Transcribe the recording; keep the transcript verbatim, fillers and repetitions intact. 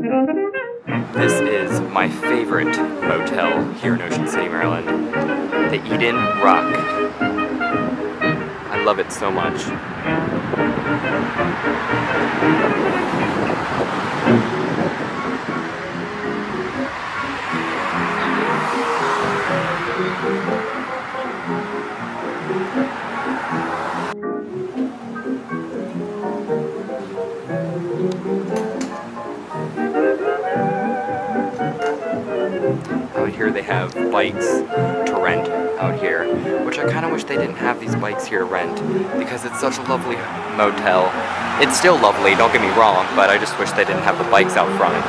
This is my favorite motel here in Ocean City, Maryland. The Eden Rock. I love it so much. Out here they have bikes to rent out here, which I kind of wish they didn't have these bikes here to rent because it's such a lovely motel. It's still lovely, don't get me wrong, but I just wish they didn't have the bikes out front.